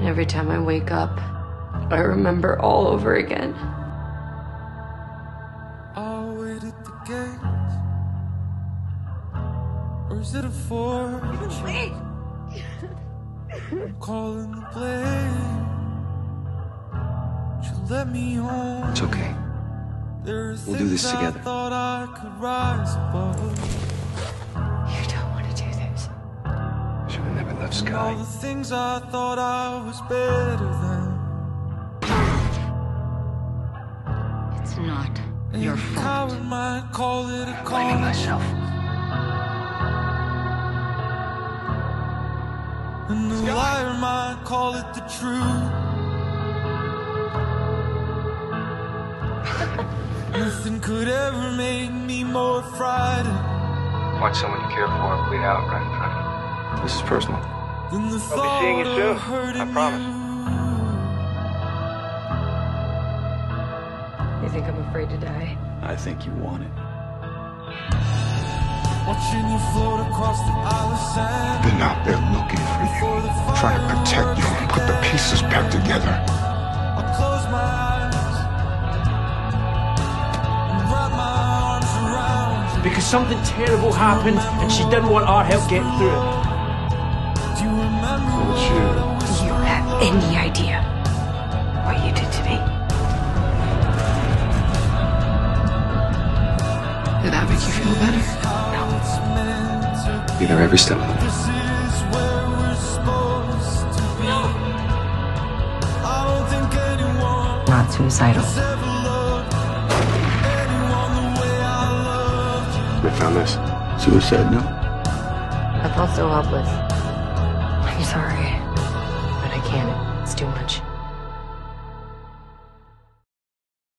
Every time I wake up, I remember all over again. I'll wait at the gates. Or is it a fortune? Wait! I'm calling the blade. She'll let me home. It's okay. We'll do this together. I thought I could rise above. You don't want to do this. Should have never left And all Skye. the things I thought I was better than. It's not your And a fault. coward might call it a Blaming call. myself. And a liar might call it the truth. Nothing could ever make me more frightened Watch someone you care for bleed out right in front of you. This is personal. than the I'll thought be seeing you of soon. hurting I promise. You think I'm afraid to die? I think you want it. Watching you float across the Isle of Sand. Been out there looking for you, trying to protect you and put the pieces back together. I close my eyes and wrap my arms around you. Because something terrible happened and she didn't want our help getting through it. Do you remember Well, what sure. I was Do you have any idea what you did to me? Did that make you feel better? meant to Be there every step of the way. This is where we're supposed to be. I don't think anyone Not suicidal. has ever loved anyone the way I loved you. They found this. Suicide note. I felt so helpless. I'm sorry, but I can't. It's too much.